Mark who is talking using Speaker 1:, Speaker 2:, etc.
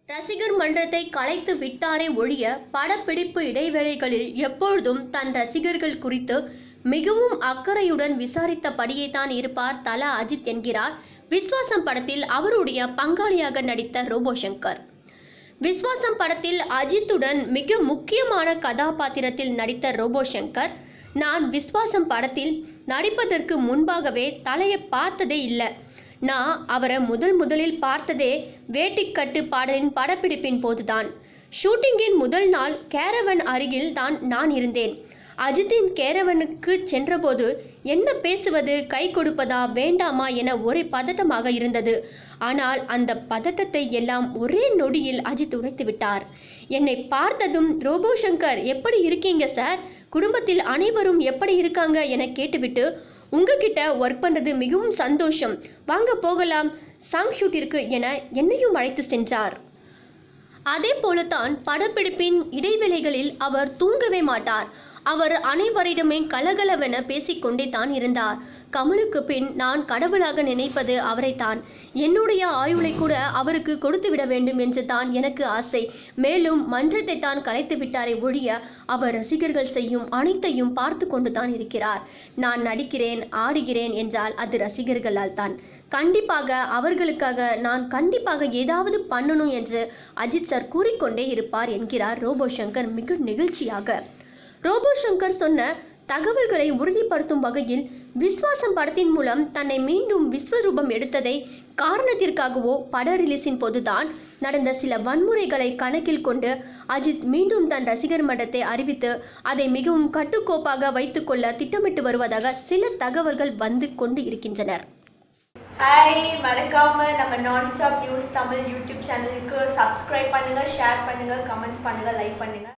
Speaker 1: ரசிகர் மன்றத்தை கலைத்து விட்டாரே ஒழிய படப்பிடிப்பு இடைவேளைகளில் எப்பொழுதும் தன் ரசிகர்கள் குறித்து மிகவும் அக்கறையுடன் விசாரித்தபடியே தான் இருப்பார் தல அஜித் என்கிறார் விஸ்வாசம் படத்தில் அவருடைய பங்காளியாக நடித்த ரோபோ சங்கர். விஸ்வாசம் படத்தில் அஜித்துடன் மிக முக்கியமான கதாபாத்திரத்தில் நடித்த ரோபோ சங்கர், நான் விஸ்வாசம் படத்தில் நடிப்பதற்கு முன்பாகவே தலையை பார்த்ததே இல்லை. நான் அவரை முதலில் பார்த்ததே வேட்டிக்கட்டு பாடலின் படப்பிடிப்பின் போதுதான். ஷூட்டிங்கின் முதல் நாள் கேரவன் அருகில் தான் நான் இருந்தேன். அஜித்தின் கேரவனுக்கு சென்றபோது என்ன பேசுவது, கை கொடுப்பதா வேண்டாமா என ஒரே பதட்டமாக இருந்தது. ஆனால் அந்த பதட்டத்தை எல்லாம் ஒரே நொடியில் அஜித் உடைத்து விட்டார். என்னை பார்த்ததும் ரோபோ சங்கர், எப்படி இருக்கீங்க சார், குடும்பத்தில் அனைவரும் எப்படி இருக்காங்க என கேட்டுவிட்டு, உங்ககிட்ட ஒர்க் பண்ணுறது மிகவும் சந்தோஷம், வாங்க போகலாம் சாங் ஷூட்டிற்கு என என்னையும் அழைத்து சென்றார். அதே போலத்தான் படப்பிடிப்பின் இடைவேளைகளில் அவர் தூங்கவே மாட்டார். அவர் அனைவரிடமே கலகலவென பேசிக்கொண்டே தான் இருந்தார். கமலுக்கு பின் நான் கடவுளாக நினைப்பது அவரைத்தான். என்னுடைய ஆயுளை கூட அவருக்கு கொடுத்து விட வேண்டும் என்று தான் எனக்கு ஆசை. மேலும் மன்றத்தை தான் கலைத்து விட்டாரே ஒழிய அவர் ரசிகர்கள் செய்யும் அனைத்தையும் பார்த்து கொண்டு தான் இருக்கிறார். நான் நடிக்கிறேன், ஆடுகிறேன் என்றால் அது ரசிகர்களால் தான். கண்டிப்பாக அவர்களுக்காக நான் கண்டிப்பாக ஏதாவது பண்ணணும் என்று அஜித் சார் கூறிக்கொண்டே இருப்பார் என்கிறார் ரோபோ சங்கர் மிக நெகிழ்ச்சியாக. ரோபோ சங்கர் சொன்ன தகவல்களை உறுதிப்படுத்தும் வகையில் விஸ்வாசம் படத்தின் மூலம் தன்னை மீண்டும் விஸ்வரூபம் எடுத்ததை காரணத்திற்காகவோ பட ரிலீஸின் போதுதான் நடந்த சில வன்முறைகளை கணக்கில் கொண்டு அஜித் மீண்டும் தன் ரசிகர் மன்றத்தை அறிவித்து அதை மிகவும் கட்டுக்கோப்பாக வைத்துக்கொள்ள திட்டமிட்டு வருவதாக சில தகவல்கள் வந்து கொண்டு இருக்கின்றனர்.
Speaker 2: ஹாய், மறக்காம நம்ம நான்ஸ்டாப் நியூஸ் தமிழ் யூடியூப் சேனலுக்கு சப்ஸ்கிரைப் பண்ணுங்க, ஷேர் பண்ணுங்க, கமெண்ட்ஸ் பண்ணுங்க, லைக் பண்ணுங்க.